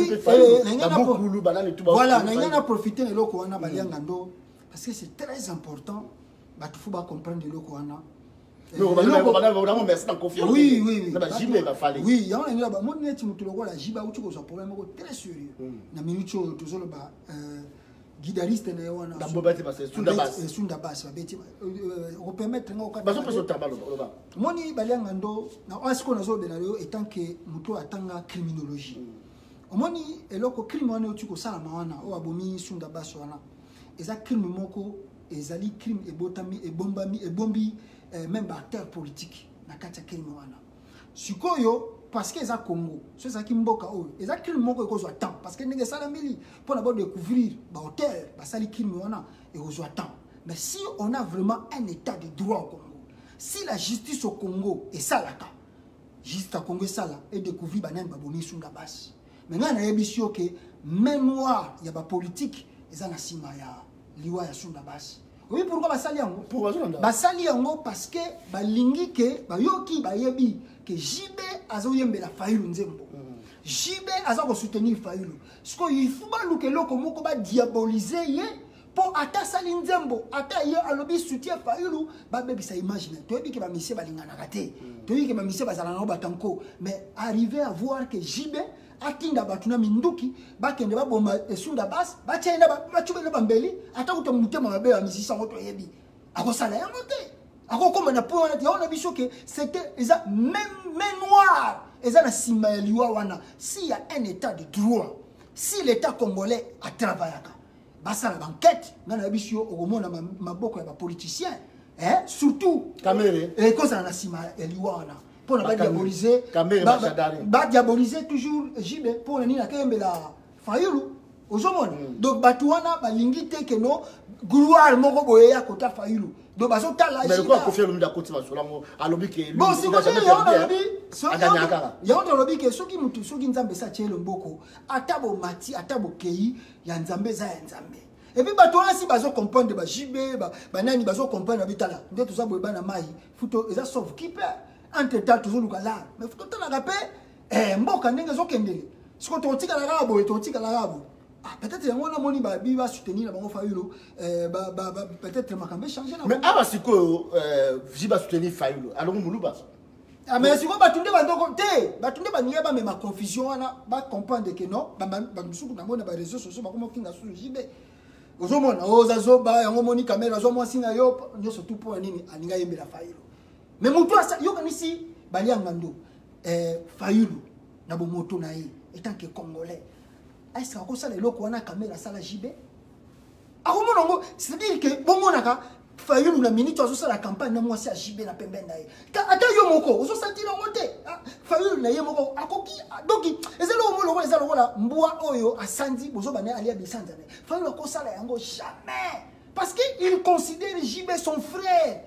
voilà, on a profité de l'eau qu'on a baliangando, parce que c'est très important, il faut comprendre de l'eau qu'on a. Oui, oui, oui. Oui, il y a un moment où la Jiba où tu as un problème très sérieux. Na minute où tu as un guitariste na wana. Na bobati parce que Sunda Bass. Sunda Bass ba beti. On permettre nga ba so peso tabalo ba. Moni baliangando na asko na zo de na yo étant que muto atanga criminologie. Moni eloko crime wana tu ko sala wana o abomi Sunda Bass wana. Eza crime moko ezali crime e botami e bombami e bombi Euh, même acteur politique na kati ya crime wana sikoyo parce que eza Congo so eza kimboka oyo eza crime moko ekozwa temps parce que ndenge sala mili pour d'abord découvrir ba hôtel ba sali crime wana ekozwa temps mais si on a vraiment un état de droit au Congo si la justice au Congo est salaka juste à Congo sala et découvrir ba nani ba bomi Sunda Bass mais nga na yebisio que mémoire ya ba politique eza na sima ya liwa ya Sunda Bass. Oui, pourquoi basali yango? Pourquoi basali yango parce que balingi ke bayoki bayebi que J B azo yembela Fayulu nzembo. J B azo ko soutenir Fayulu. Ce que il faut ba luke loko moko ba diaboliser ye pour ata sali nzembo ata ye alobi soutien Fayulu ba bebisa imagine. Toyebi ke ba misie balingana kate. Toyebi ke ba misie bazala na batanko mais arriver à voir que J B atinda batuna minduki bakende baboma Sunda Bass bachenda bachubela bambeli ata kuta mutema mabe ya misisa ngoto yebi akosala yango te akokoma na point wana on a biso que c'était eza même mémoire eza na sima ya liwa wana s'il y a un état de droit si l'état congolais a travaillé basala banquette ngana biso okomona maboko ya ba politiciens hein surtout Kamere et cause na sima ya liwa wana pour ne pas diaboliser, ba diaboliser toujours J B pour venir à Kembela Fayulu aux hommes. Donc Batouana balingi te que non gloire moko boye à côté Fayulu. Donc baso tala mais quoi confier le monde côté basolango alobi que bon c'est quoi il y a lobby il y a un lobby que ceux qui mutu ceux qui nzambe sa tielo mboko atabo mati atabo kei ya nzambe za ya nzambe. Et puis Batouana si baso comprendre ba J B ba banani baso comprendre bitala nde tout ça boye bana mai futo eza sauve qui perd. Entre temps toujours le là mais faut tout la rappeler eh mboka ndenge zo kendele siko to tika la rabo et to tika la rabo ah peut-être yango na moni ba bi va soutenir na bango Fayulu eh ba ba peut-être makambe changer na mais aba siko euh jiba soutenir Fayulu alors muluba ah mais siko batunde bandoko te batunde baniye ba me ma confusion wana ba comprendre que non ba ba musuku na mona ba réseaux sociaux ba komo kinga sous jibe ozomona ozazo ba yango moni caméra zo mo singa yo nyoso tout pour nini aninga yembela Fayulu. Mais mon toit, il y a ici, Baliangando, Fayulu, Nabomoto Naï, étant que Congolais. Est-ce qu'on a les locaux à la caméra, ça la J B? C'est-à-dire que, bon, mon aka, Fayulu, la minute, on a la campagne, moi, c'est à J B, la pembe Naï. Attends, Yomoko, on a senti la montée. Fayulu, la Yomoko, à Koki, donc, et c'est le mot, les allois, Mboa, Oyo, à Sandy, Bozobane, Alia Bissandane. Fayulu, on a yango jamais. Parce qu'il considère J B son frère.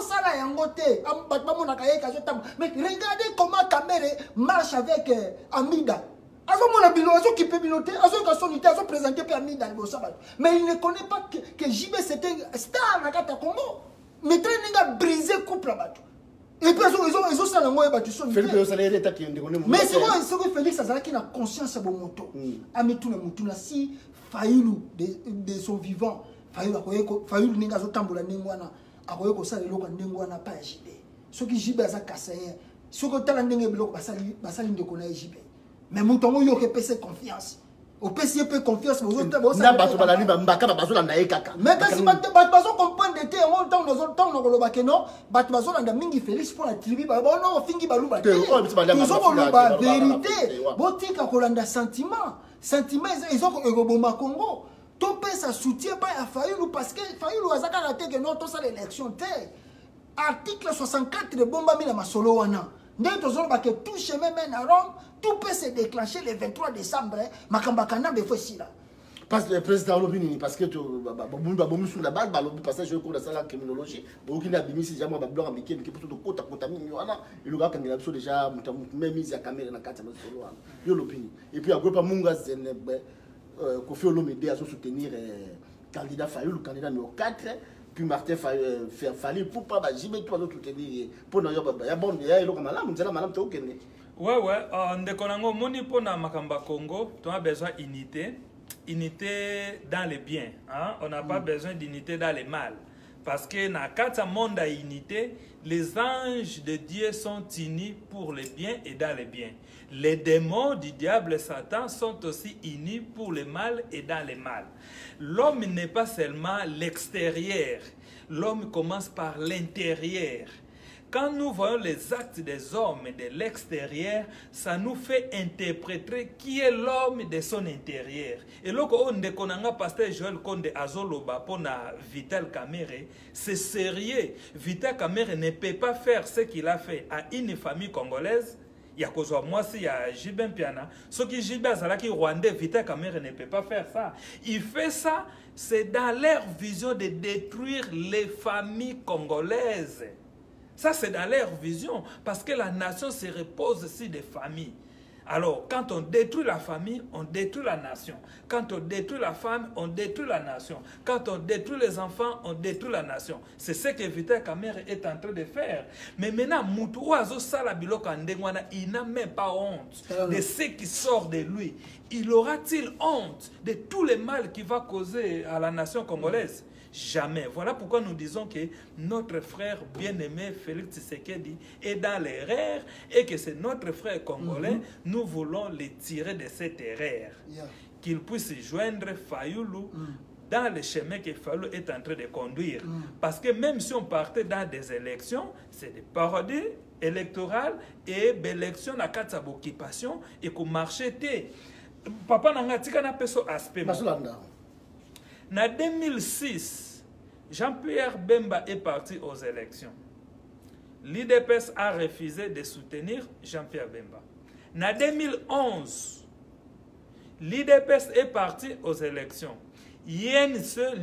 Mais regardez comment Kamere marche avec euh, Amida. Qui peut piloter, présenter Amida. Mais il ne connaît pas que, que J B c'était un star dans le Congo. Mais il a brisé le couple là-bas. Et puis ils ont ça dans le mais c'est quoi que Félix Azalaki a conscience de moto. Amituna Mutuna si Fayulu de son vivant. Fayulu ninga zo tambola ningwana akoye ko sala lokwa ningwana pa ya J B soki J B aza kasaye soko tala ndenge biloko basali basali ndeko na J B mais mutongo yo ke pese confiance au P C P confiance aux autres na bato balani bambaka bazo landa ekaka mais kasi bato bazo comprendre de te en temps nous temps nous loba que non bato bazo landa mingi Félix pour la tribu ba non fingi baluba te nous avons la vérité botika kolanda sentiment sentiment ils ont ekoboma Congo to pesa soutien pas à Fayulu parce que Fayulu azaka la te que non to ça l'élection te article soixante-quatre de bomba mina masolo wana ndé tozolo ba que tout chemin mène à Rome. Tout peut se déclencher le vingt-trois décembre. Makambakana de Fossila. Parce que le président Lobini, parce que tu as sur la base, parce que je cours dans la criminologie, beaucoup n'a pas mis si jamais blanc américain qui peut tout côté côté mignon. Il aura quand il a déjà même mis à caméra dans la carte de solo. Yo Lobini. Et puis à groupe Munga Zenebe, Kofi Olomide à soutenir candidat Fayulu, le candidat numéro quatre. Puis Martin faire fallu pour pas j'y mets toi d'autres soutenir pour non y a bon il y a le comme là, on dirait madame Tokene. Ouais, ouais, on déconne, moni pour na Makamba Congo, tu as besoin d'unité, unité dans les biens, hein? On n'a pas mm. besoin d'unité dans les mal. Parce que dans quatre monde à unité, les anges de Dieu sont unis pour les biens et dans les biens. Les démons du diable et Satan sont aussi unis pour le mal et dans le mal. L'homme n'est pas seulement l'extérieur, l'homme commence par l'intérieur. Quand nous voyons les actes des hommes de l'extérieur, ça nous fait interpréter qui est l'homme de son intérieur. Et là, on a pasteur Joël Konde Azoloba pour Vital Kamere, c'est sérieux. Vital Kamere ne peut pas faire ce qu'il a fait à une famille congolaise. Il y a cause moi si il y a Jibin Piana. Ce qui Jibin Zalaki Rwandais, Vital Kamere ne peut pas faire ça. Il fait ça, c'est dans leur vision de détruire les familles congolaises. Ça, c'est dans leur vision, parce que la nation se repose sur des familles. Alors, quand on détruit la famille, on détruit la nation. Quand on détruit la femme, on détruit la nation. Quand on détruit les enfants, on détruit la nation. C'est ce que Vital Kamere est en train de faire. Mais maintenant, Moutouazo Salabilok Andengwana, il n'a même pas honte de ce qui sort de lui. Il aura-t-il honte de tout le mal qu'il va causer à la nation congolaise? Jamais. Voilà pourquoi nous disons que notre frère bien-aimé Félix Tshisekedi est dans l'erreur et que c'est notre frère congolais. Mm-hmm. Nous voulons les tirer de cette erreur. Yeah. Qu'il puisse joindre Fayulu mm. dans le chemin que Fayulu est en train de conduire. Mm. Parce que même si on partait dans des élections, c'est des parodies électorales et l'élection n'a qu'à sa occupation et qu'on marchait. Papa n'a pas ce aspect. En deux mille six, Jean-Pierre Bemba est parti aux élections. L'I D P S a refusé de soutenir Jean-Pierre Bemba. En deux mille onze, l'I D P S est parti aux élections. L'I N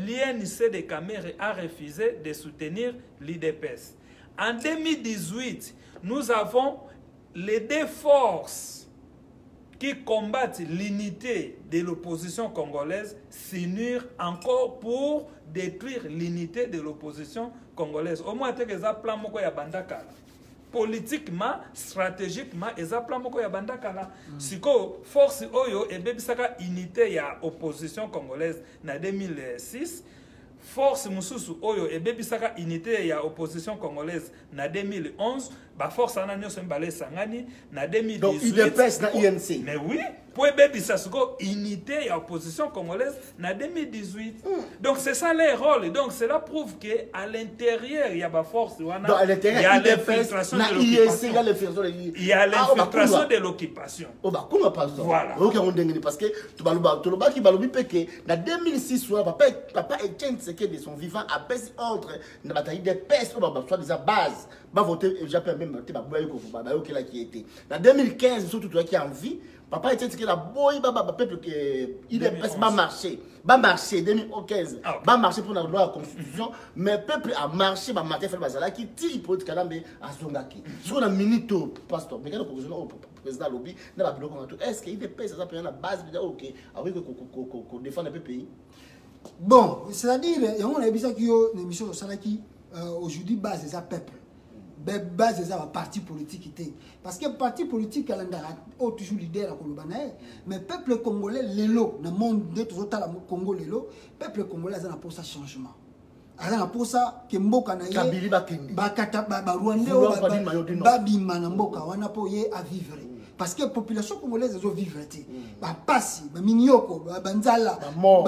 C de Kamere a refusé de soutenir l'I D P S. En deux mille dix-huit, nous avons les deux forces qui combattent l'unité de l'opposition congolaise s'unir encore pour détruire l'unité de l'opposition congolaise. Au moins, il y a un plan moko ya bandaka. Politiquement, stratégiquement, il y a un plan moko ya bandaka. Si ko force oyo et bebisaka unité ya opposition congolaise na deux mille six, force mususu oyo et bebisaka unité ya opposition congolaise na deux mille onze, ba force ananyo sembale sangani na deux mille dix-huit. Donc il dépêche dans I N C. Mais oui, pour bebisa suko unité ya opposition congolaise na deux mille dix-huit. Mm. Donc c'est ça les rôles. Donc cela prouve que à l'intérieur il y a ba force wana. Donc à l'intérieur il y a l'infiltration de l'occupation. Il y a l'infiltration de l'occupation. Oh bah comment pas ça? Voilà. OK on dengue parce que tu baluba tu loba ki balubi peke na deux mille six papa papa Etienne Tshisekedi de son vivant a baissé ordre na bataille des peste ou ba soit des bases. Ba voter j'appelle même te ba boyo ko ba yo kila qui était. En deux mille quinze surtout toi qui en vie papa Etienne Tshisekedi la boy ba ba peuple que il est pas marché. Ba marché deux mille quinze. Ba marché pour la loi la constitution mais peuple a marché ba matin faire bazala qui tire politique là mais azongaki. Sur la minute pasteur mais quand le président lobby na ba biloko tout est-ce qu'il dépêche ça prendre la base OK avec qu'on défendre le pays. Bon, c'est-à-dire on a besoin qu'il y ait une émission qui aujourd'hui base des peuple. Base des parti politique parce que parti politique a toujours l'idée la Kolobanae mais peuple congolais lelo dans le monde de tout le Congo lelo peuple congolais a pour ça changement a pour ça que mboka na ye ba kata ba Rwanda ba bima na mboka wana po ye à vivre parce que la population congolaise est vivre. Ba pasi, ba minyoko, ba banzala, ba mort,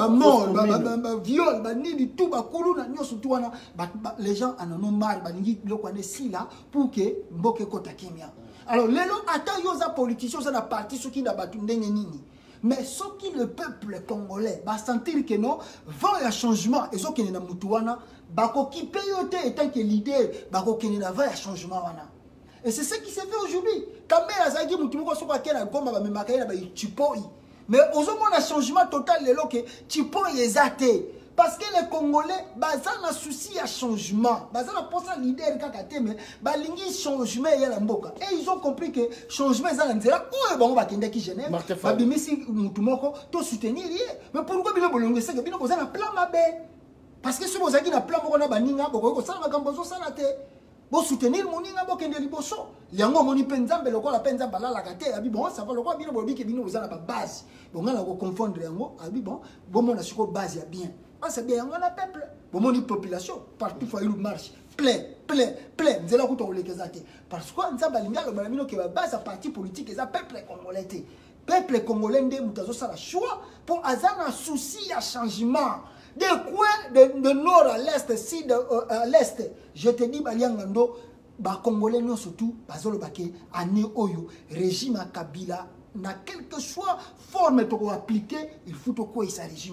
ba viol, ba nini tout ba kulu na nyoso tout wana, les gens en ont marre, ba ningi lo kwane si là pour que mboke kota kimia. Alors lelo ata yoza politiciens ça na parti ceux qui na batu ndenge nini. Mais ce qui le peuple congolais va sentir que non, va un changement et ce qui est na mutuana, ba ko ki payote étant que l'idée, ba ko kene na va un changement wana. Et c'est ce qui se fait aujourd'hui. Quand même, ça dit que tu pas qu'elle a gomma mais makaya ba chipoi. Mais aux hommes on a changement total le que chipoi est athée. Parce que les Congolais, baza na souci à changement. Baza na posa leader kakate mais ba lingi changement ya la mboka. Et ils ont compris que changement ça nzela ou ba ba kende ki Genève. Ba bimisi mutu moko to soutenir lié. Mais pourquoi bino bolongo c'est que bino boza na plan mabe. Parce que si vous avez un plan moko na baninga boko ko sala makambo so sala te. Bon soutenir moninga bo kende liboso liango moni penzambe lokola penzamba la la kate abi bon ça va lokola bino bobi ke bino bozala ba base bon ngala ko confondre yango abi bon bon mona siko base ya bien ah c'est bien yango na peuple bon moni population partout fa il marche plein plein plein nzela ko to lekezate parce que nzamba linga lo bino ke ba base parti politique eza peuple congolais te peuple congolais ndé mutazo sala choix pour azana souci à changement. Des coins de, de nord à l'est, sud euh, à l'est, je te dis, Baliangando, ba Congolais, non surtout, Bazolo Baké, Ane Oyo, régime à Kabila, n'a quelque soit forme pour appliquer, il faut que quoi ça régime.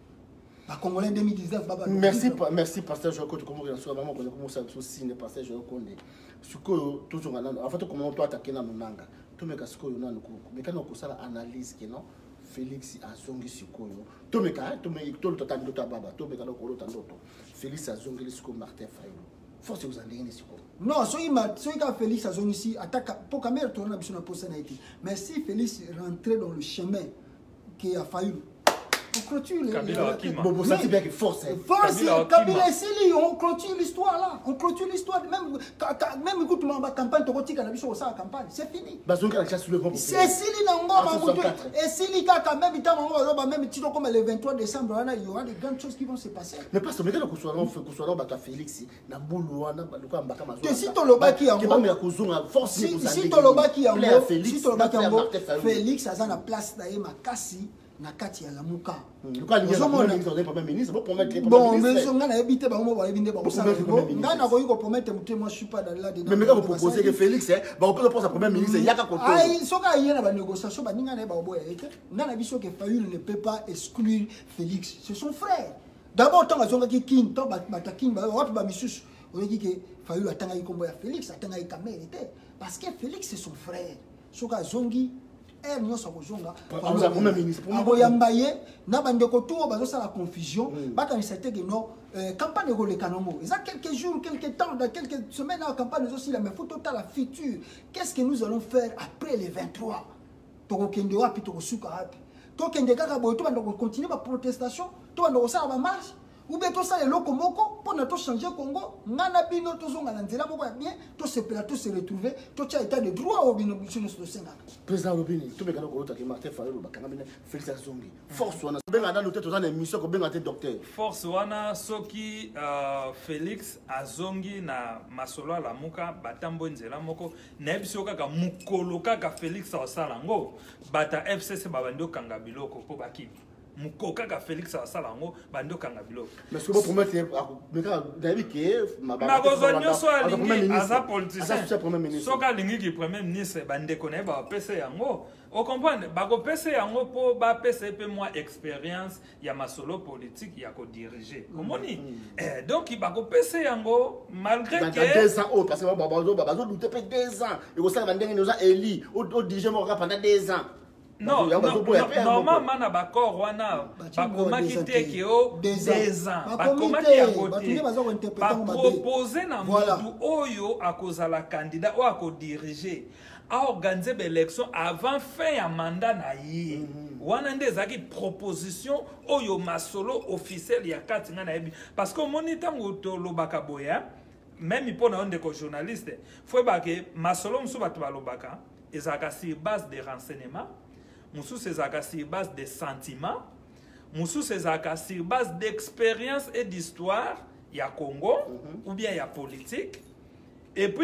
Ba Congolais deux mille dix-neuf, Baba. Merci, merci, Pasteur Joko, comment on soit vraiment, comment ça se signe, Pasteur Joko, ce que toujours, en fait, comment toi attaquer dans mon anga, tout me casse quoi, mais quand on a ça analyse, non? Félix azongi sikoyo to meka to me to to tando ta baba to meka lokolo tando to Félix azongi siko Martin Fayulu force vous en ndenge siko non so ima so ika Félix azongi si attaque pour caméra tourner biso na posa na été mais si Félix rentrer dans le chemin qui a Fayulu on clôture les bon vous sentez bien que force force Kabila Sili on clôture l'histoire là on clôture l'histoire même même écoute ma campagne to kotika na biso ça campagne c'est fini bazongi la chasse le bon c'est Sili na ngoma et Sili kaka même temps on même tito comme le vingt-trois décembre il y aura des grandes choses qui vont se passer mais parce que mais que soit on fait que soit on bata Félix na bulu wana luka mbaka mazo si to lobaki yango ke ba kozonga force si to lobaki yango si to lobaki yango Félix azana place na ye makasi na kati ya lamuka luka ni le premier ministre pour promettre le bon mais on a habité ba mo ba binde ba ça ngana ko yiko promettre muté moi je suis pas là dedans mais mais vous proposez que Félix hein ba on peut penser premier ministre yaka ko to ai soka yena ba négociation ba ninga na ba boya ete ngana biso que Fayulu ne peut pas exclure Félix c'est son frère d'abord tant azonga ki king tant ba ta king ba wapi ba misusu on dit que Fayulu atanga ikombo ya Félix atanga ikamere te parce que Félix c'est son frère soka zongi er nyoso kozonga premier ministre aboyambaye na bandeko to bazosala confusion bakanisa te que non campagne ko le kanongo il y a quelques jours quelques temps dans quelques semaines la campagne aussi la mais faut total la future qu'est-ce que nous allons faire après les vingt-trois to kende wapi to suka wapi to kende kaka boy to bandoko continuer ba protestation to bandoko sala ba marche ou bien tout ça les locaux moko pour ne changer Congo ngana bino to zonga na nzela moko bien to se plateau se retrouver to tia état de droit au bino sur le senga président Lobini to meka ko lota ke Martin Fayulu bakanga bina Félix Azongi force wana benga na noté to za na émission ko benga te docteur force wana soki uh, Félix Azongi na masolo la muka batambo nzela moko na biso kaka mukolo kaka Félix osala ngo bata F C C babando kanga biloko po bakimi mukoka ka Félix asalango bando kanga biloko mais ce que vous promettez meka David ke ma ba kozonyo so alingi aza politicien soka lingi ki premier ministre bande connaît ba P C yango o comprendre ba ko P C yango po ba P C pe moi expérience ya masolo politique ya ko diriger komoni eh donc ba ko P C yango malgré que deux ans parce que ba bazo ba bazo douter pe deux ans et ko ça bandenge nous a éli au diriger mo pendant deux ans. Non, non, normalement, na bakor wana bakomaki te ke o deux ans. Bakomaki ya côté. Ba proposer na mutu oyo akozala candidat ou ako diriger a organiser l'élection avant fin ya mandat na ye. Wana nde zaki proposition oyo masolo officiel ya katinga na yebi parce que moniteur ngoto lobaka boya même pour na onde ko journaliste faut ba ke masolo msu batu balobaka ezaka sur base de renseignements. Moussou c'est sur base de sentiments, Moussou c'est sur base d'expérience et d'histoire, il y a Congo, mm -hmm. ou bien il y a politique, et puis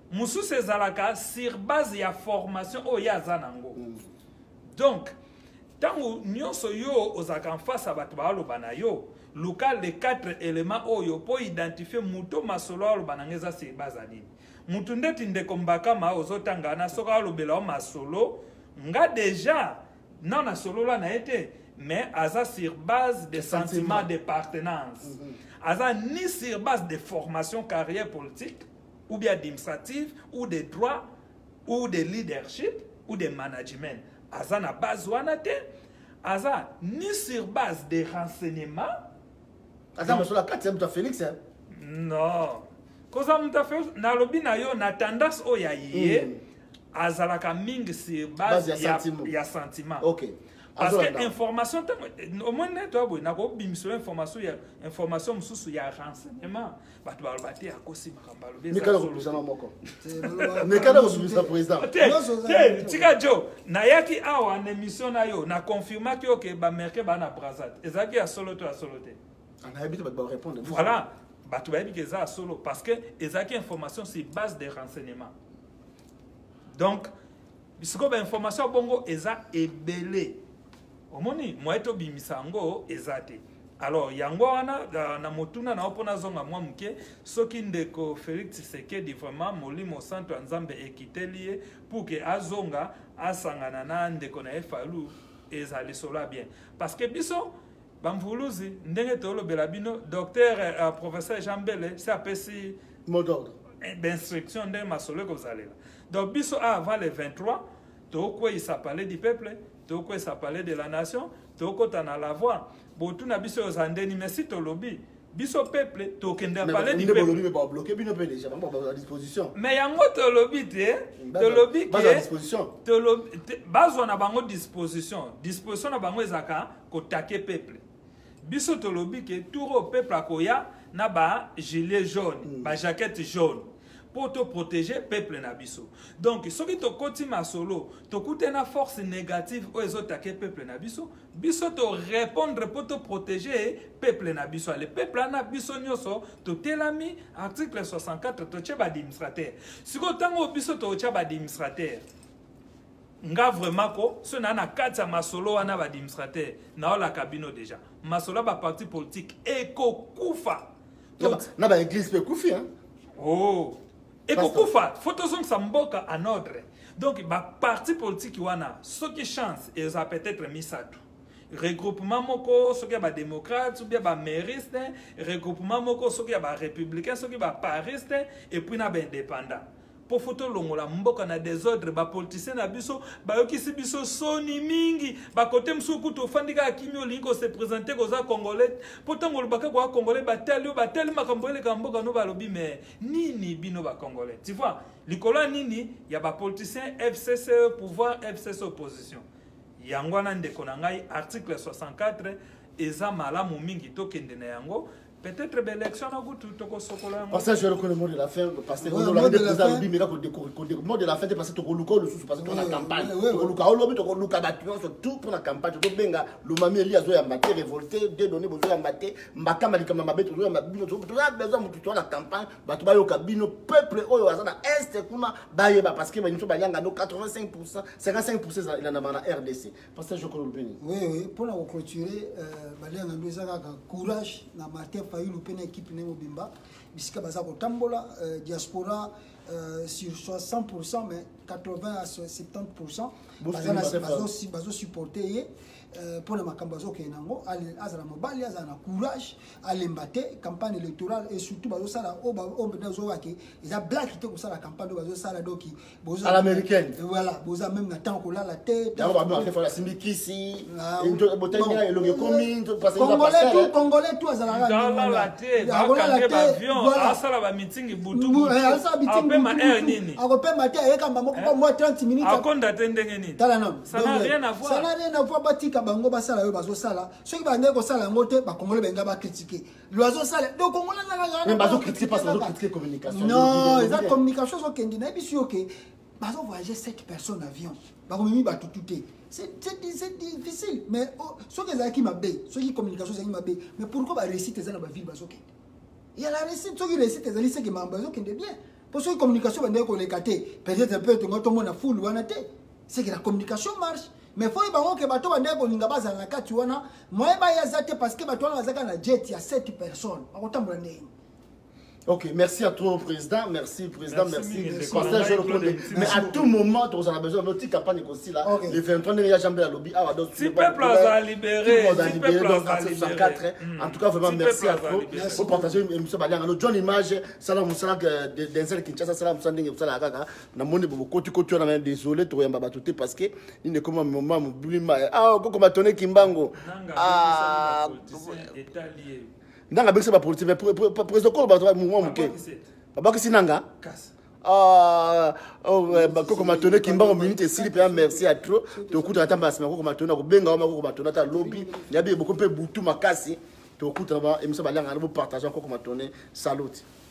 mosusu ezalaka sur base ya formation oyo aza nango. Donc tango nyonso yo ozaka en face à bato baloba na yo luka les quatre éléments oyo po identifier muto masolo aloba na ngeza sur base nini. Mutu ndeti ndeko mbakama ozotanga na soka alobela masolo nga déjà non na solo la na été mais aza sur base de sentiments de partenance. Mm-hmm. Aza ni sur base de formation carrière politique ou bien administrative ou de droit ou de leadership ou de management. Aza na base wana te. Aza ni sur base de renseignements. Aza sur la quatrième de Félix hein? Non. Koza muta Félix na lobi na yo na tendance oya yé. Mm. Azalaka mingi sur base, base ya sentiment. Ya sentiment. OK. Parce que information au moins toi boy na ko bimiso information ya information mususu ya renseignement batu balobati akosi makamba lobi. Mais kana ko bisana moko. Mais kana ko bisa président. Tika jo na yaki awa na émission na yo na confirma que OK ba merke ba na Brazat. Ezaki ya solo to ya solo te. On a habité ba répondre. Voilà. Batu ba bi za solo parce que ezaki information sur base de renseignement. Donc, bisiko ba information bongo eza ebele. Omoni moeto bimisango ezate. Alors yango wana na motuna na opona zonga mwa muke soki ndeko Félix Tshisekedi vraiment molimo santo nzambe ekitelie pour que azonga asangana na ndeko na efalu ezali sola bien. Parce que biso bamvuluzi ndenge tolo belabino docteur euh, professeur Jean Bele c'est apesi mot d'ordre d'instruction de masolo ko zalela. Donc biso avant le vingt-trois toko il s'appelait du peuple, toko il s'appelait de la nation, toko tana la voix. Botuna biso ozandeni mais si to lobby biso peuple tokende parler du peuple. Mais pas bloquer bino pe déjà à disposition. Mais yango to lobby te, to lobby qui à disposition. To lobby bazo na bango disposition. Disposition na bango ezaka ko taquer peuple. Biso to lobby que tout au peuple akoya na ba gilet jaune, mm. ba jaquette jaune. Pour te protéger peuple na biso. Donc ce qui te continue ma solo, te coûte une force négative aux autres attaquer peuple na biso, biso te répondre pour te protéger peuple na biso. Le peuple na biso nyoso te telami article soixante-quatre te tcheba administrateur. Si ko tango biso te tcheba administrateur. Nga vraiment ko ce na na kati ya masolo wana ba administrateur na la cabine déjà. Masolo ba parti politique eko kufa. Na ba église pe kufi hein. Oh. Et kokufa photozong samboka en ordre. Donc ba parti politique wana ce qui chance et ça peut-être mis ça tout. Regroupement moko ce qui ba démocrate ou bien ba mériste, regroupement moko ce qui ba républicain, ce qui ba pariste et puis na ba indépendant. Pour photo longola mboka na désordre ba politicien na biso ba yokisi biso soni mingi ba côté msuku to fandika akimio lingo se présenter koza congolais pourtant le baka kwa congolais ba tel ba tel makambo le kamboka no ba lobi mais nini bino ba congolais tu vois likolo nini ya ba politicien F C C pouvoir F C C opposition yangwana ndeko na ngai article soixante-quatre eza malamu mingi to kende na yango. Peut-être que l'élection a goûté tout au socola. Parce que je reconnais le mot de la fin, parce que le mot de la fin, le mot de la fin, parce que tu as le sous parce que tu as la campagne. Tu as le tout pour la campagne. Tu as benga le mamie Eli azo yambaté révolté, deux données besoin yambaté, mbaka malikama mabé toujours yambaté. Tu as besoin de tout la campagne. Bah tu vas au cabine peuple oyo azana est kuma baye ba parce que ba nyonso bayanga no quatre-vingt-cinq pour cent, cinquante-cinq pour cent il en a na R D C. Parce que je connais le béni. Oui oui, pour la clôturer euh bayanga ndo ezaka courage na Martin Fayulu pena équipe ne mobimba bisika baza ko tambola euh, diaspora euh, sur soixante pour cent mais quatre-vingts à soixante-dix pour cent baza bazo bazo supporter euh, pour la makambazo kenango azala mobali azala courage alembate campagne électorale et surtout bazo sala o ba o bezo waki isa black te ko sala campagne bazo sala doki bozo à l'américaine voilà bozo même na temps ko la la tête on va bien faire la simbikisi et botanya elonge commune parce que congolais tout congolais tout azala dans la tête ba ba avion asala ba meeting butu après ma air nini après ma tête avecamba moko moi trente minutes akonda tendenge nini tala non ça n'a rien à voir ça n'a rien à voir batika bango basala yo bazo sala ceux qui bande ko sala ngote ba congolais benga ba critiquer loiseau sala donc congolais na mais bazo critiquer pas bazo critiquer communication non ils ont communication so kendi na biso OK bazo voyager sept personnes avion ba komimi ba tututé c'est c'est difficile mais ceux qui ont qui mabé ceux qui communication c'est mabé mais pourquoi ba réussite ça na ba ville bazo kendi il y a la réussite ceux qui réussite ezali c'est que mamba bazo kendi bien Pour que la communication peut-être un peu tout le monde a full c'est que la communication marche. Mais il faut que les bateaux soient dans la carte. Moi, je parce que les bateaux sont dans la jet, il y a sept personnes. Ok, merci à toi, Président. Merci, Président. Merci. Merci. Merci. Mais à tout moment, tu as besoin de notre campagne aussi là. Le vingt-trois, il y a jamais à lobby. Ah, donc, si peuple a libéré. Si peuple a libéré. En tout cas, vraiment, merci à toi. Pour partager une John Image, Salam Moussala, Denzel Kinshasa, Salam Moussala, Moussala Gaga. Na moni beaucoup de côté, on a désolé, tu as babatouté parce que il ne comme un moment, ah, comment tourner Kimbango. Ah, ndanga bese ba politique président ko ba mouvement muke baba ki sinanga ah oh ba ko ma tonner kimbango minute sili pe merci à trop to kuta tamba sima ko ma tonner ko benga ko ma tonner ta lobby ya bi beaucoup pe butu makasi to kuta ba emisa ba langa bo partager ko ma tonner salut.